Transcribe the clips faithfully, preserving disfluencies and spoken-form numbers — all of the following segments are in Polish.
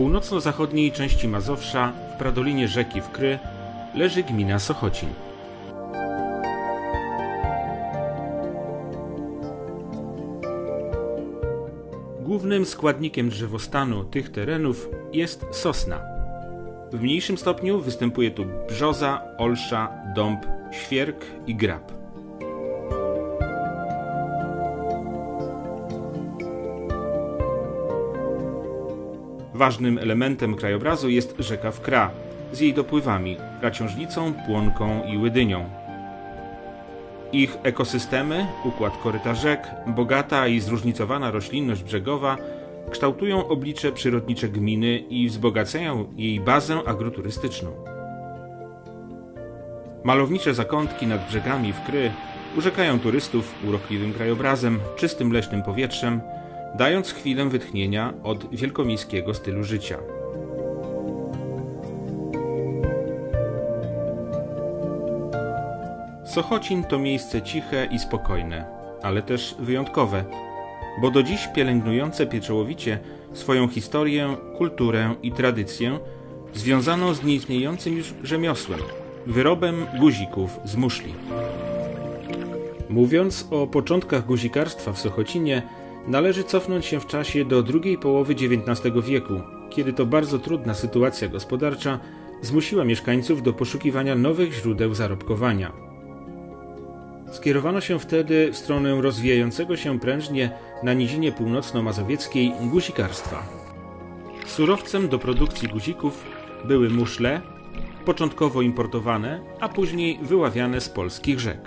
północno-zachodniej części Mazowsza, w pradolinie rzeki Wkry, leży gmina Sochocin. Głównym składnikiem drzewostanu tych terenów jest sosna. W mniejszym stopniu występuje tu brzoza, olsza, dąb, świerk i grab. Ważnym elementem krajobrazu jest rzeka Wkra z jej dopływami, Raciążnicą, Płonką i Łydynią. Ich ekosystemy, układ koryta rzek, bogata i zróżnicowana roślinność brzegowa kształtują oblicze przyrodnicze gminy i wzbogacają jej bazę agroturystyczną. Malownicze zakątki nad brzegami Wkry urzekają turystów urokliwym krajobrazem, czystym leśnym powietrzem, dając chwilę wytchnienia od wielkomiejskiego stylu życia. Sochocin to miejsce ciche i spokojne, ale też wyjątkowe, bo do dziś pielęgnujące pieczołowicie swoją historię, kulturę i tradycję związaną z nieistniejącym już rzemiosłem, wyrobem guzików z muszli. Mówiąc o początkach guzikarstwa w Sochocinie, należy cofnąć się w czasie do drugiej połowy dziewiętnastego wieku, kiedy to bardzo trudna sytuacja gospodarcza zmusiła mieszkańców do poszukiwania nowych źródeł zarobkowania. Skierowano się wtedy w stronę rozwijającego się prężnie na nizinie północno-mazowieckiej guzikarstwa. Surowcem do produkcji guzików były muszle, początkowo importowane, a później wyławiane z polskich rzek.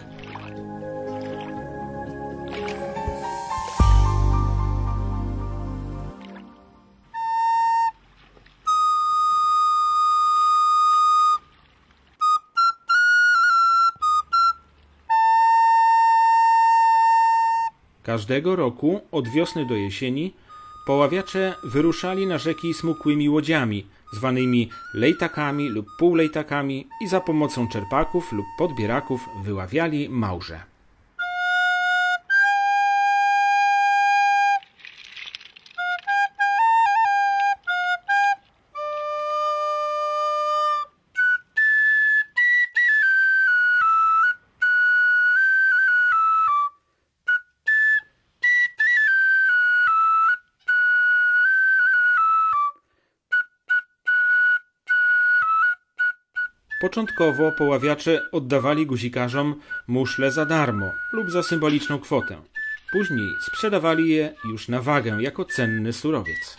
Każdego roku, od wiosny do jesieni, poławiacze wyruszali na rzeki smukłymi łodziami, zwanymi lejtakami lub półlejtakami, i za pomocą czerpaków lub podbieraków wyławiali małże. Początkowo poławiacze oddawali guzikarzom muszle za darmo lub za symboliczną kwotę. Później sprzedawali je już na wagę jako cenny surowiec.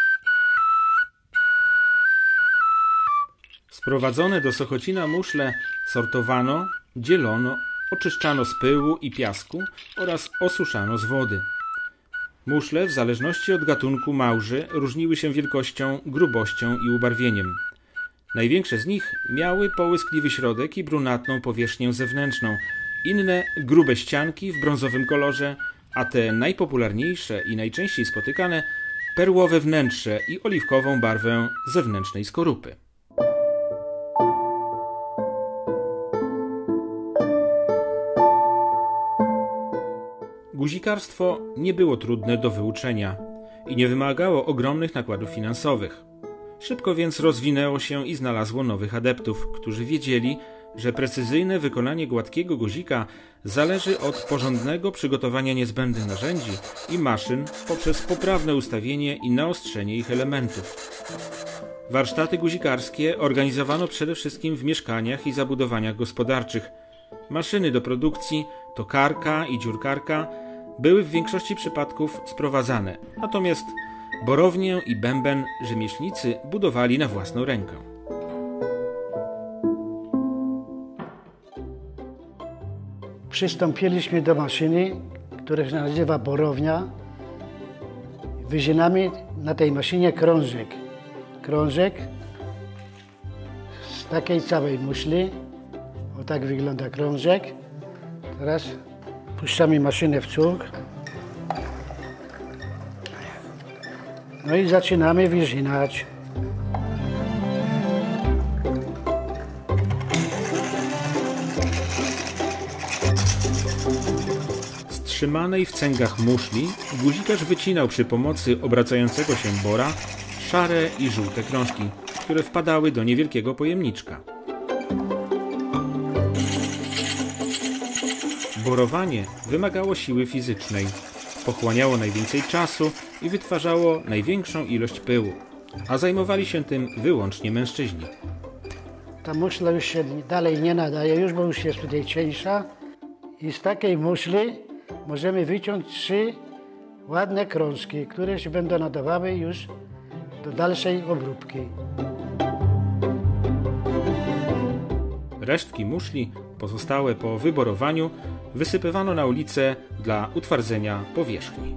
Sprowadzone do Sochocina muszle sortowano, dzielono, oczyszczano z pyłu i piasku oraz osuszano z wody. Muszle w zależności od gatunku małży różniły się wielkością, grubością i ubarwieniem. Największe z nich miały połyskliwy środek i brunatną powierzchnię zewnętrzną, inne grube ścianki w brązowym kolorze, a te najpopularniejsze i najczęściej spotykane perłowe wnętrze i oliwkową barwę zewnętrznej skorupy. Guzikarstwo nie było trudne do wyuczenia i nie wymagało ogromnych nakładów finansowych. Szybko więc rozwinęło się i znalazło nowych adeptów, którzy wiedzieli, że precyzyjne wykonanie gładkiego guzika zależy od porządnego przygotowania niezbędnych narzędzi i maszyn poprzez poprawne ustawienie i naostrzenie ich elementów. Warsztaty guzikarskie organizowano przede wszystkim w mieszkaniach i zabudowaniach gospodarczych. Maszyny do produkcji, tokarka i dziurkarka, były w większości przypadków sprowadzane, natomiast borownię i bęben rzemieślnicy budowali na własną rękę. Przystąpiliśmy do maszyny, która się nazywa borownia. Wyżynamy na tej maszynie krążek. Krążek z takiej całej muszli. O tak wygląda krążek. Teraz puszczamy maszynę w cuk. No i zaczynamy wyżynać. Z trzymanej w cęgach muszli guzikarz wycinał przy pomocy obracającego się bora szare i żółte krążki, które wpadały do niewielkiego pojemniczka. Borowanie wymagało siły fizycznej, pochłaniało najwięcej czasu i wytwarzało największą ilość pyłu, a zajmowali się tym wyłącznie mężczyźni. Ta muszla już się dalej nie nadaje, już bo już jest tutaj cieńsza i z takiej muszli możemy wyciąć trzy ładne krążki, które się będą nadawały już do dalszej obróbki. Resztki muszli, pozostałe po wyborowaniu, wysypywano na ulicę dla utwardzenia powierzchni.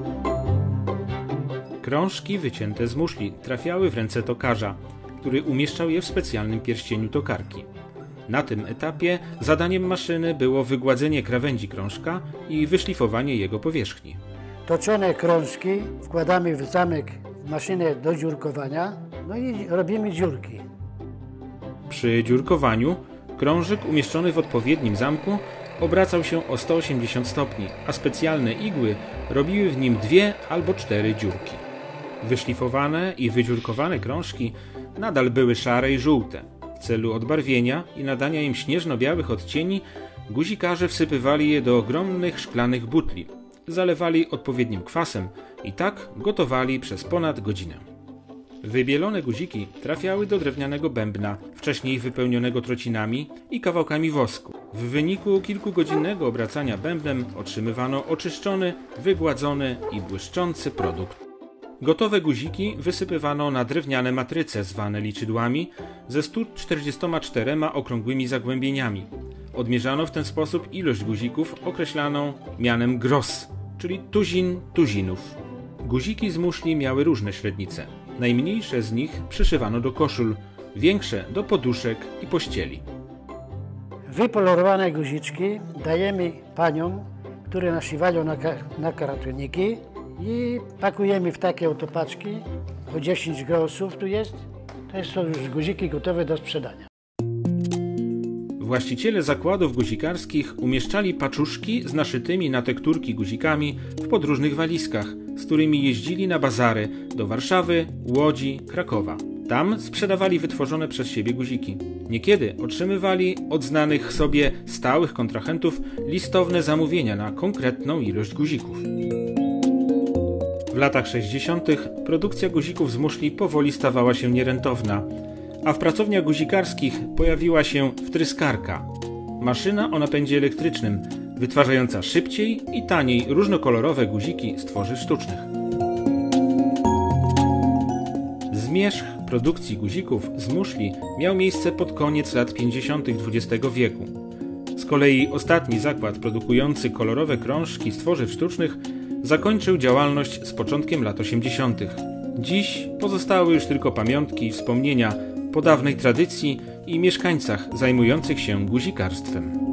Krążki wycięte z muszli trafiały w ręce tokarza, który umieszczał je w specjalnym pierścieniu tokarki. Na tym etapie zadaniem maszyny było wygładzenie krawędzi krążka i wyszlifowanie jego powierzchni. Toczone krążki wkładamy w zamek w maszynę do dziurkowania, no i robimy dziurki. Przy dziurkowaniu krążyk umieszczony w odpowiednim zamku obracał się o sto osiemdziesiąt stopni, a specjalne igły robiły w nim dwie albo cztery dziurki. Wyszlifowane i wydziurkowane krążki nadal były szare i żółte. W celu odbarwienia i nadania im śnieżno-białych odcieni guzikarze wsypywali je do ogromnych szklanych butli, zalewali odpowiednim kwasem i tak gotowali przez ponad godzinę. Wybielone guziki trafiały do drewnianego bębna, wcześniej wypełnionego trocinami i kawałkami wosku. W wyniku kilkugodzinnego obracania bębnem otrzymywano oczyszczony, wygładzony i błyszczący produkt. Gotowe guziki wysypywano na drewniane matryce zwane liczydłami ze stu czterdziestoma czterema okrągłymi zagłębieniami. Odmierzano w ten sposób ilość guzików określaną mianem gros, czyli tuzin tuzinów. Guziki z muszli miały różne średnice. Najmniejsze z nich przyszywano do koszul, większe do poduszek i pościeli. Wypolerowane guziczki dajemy paniom, które naszywają na, na kartoniki i pakujemy w takie oto paczki. Po dziesięć grosów tu jest. To są już guziki gotowe do sprzedania. Właściciele zakładów guzikarskich umieszczali paczuszki z naszytymi na tekturki guzikami w podróżnych walizkach, z którymi jeździli na bazary do Warszawy, Łodzi, Krakowa. Tam sprzedawali wytworzone przez siebie guziki. Niekiedy otrzymywali od znanych sobie stałych kontrahentów listowne zamówienia na konkretną ilość guzików. W latach sześćdziesiątych produkcja guzików z muszli powoli stawała się nierentowna, a w pracowniach guzikarskich pojawiła się wtryskarka, maszyna o napędzie elektrycznym, wytwarzająca szybciej i taniej różnokolorowe guziki z tworzyw sztucznych. Zmierzch produkcji guzików z muszli miał miejsce pod koniec lat pięćdziesiątych dwudziestego wieku. Z kolei ostatni zakład produkujący kolorowe krążki z tworzyw sztucznych zakończył działalność z początkiem lat osiemdziesiątych. Dziś pozostały już tylko pamiątki i wspomnienia po dawnej tradycji i mieszkańcach zajmujących się guzikarstwem.